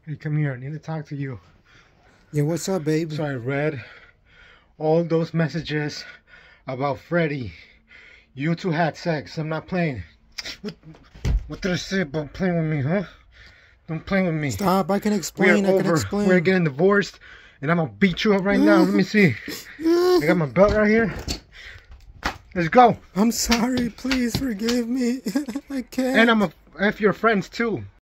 Hey, come here. I need to talk to you. Yeah, what's up, babe? So I read all those messages about Freddie. You two had sex. I'm not playing. What did I say about playing with me, huh? Don't play with me. Stop, I can We are explain, I can over. explain. We're getting divorced, and I'm gonna beat you up right now. Let me see. I got my belt right here. Let's go. I'm sorry, please forgive me. I can't. And I'm gonna F your friends too.